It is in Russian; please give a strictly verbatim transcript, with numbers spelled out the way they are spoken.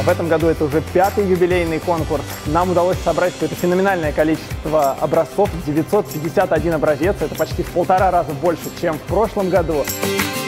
В этом году это уже пятый юбилейный конкурс. Нам удалось собрать какое-то феноменальное количество образцов, девятьсот пятьдесят один образец. Это почти в полтора раза больше, чем в прошлом году.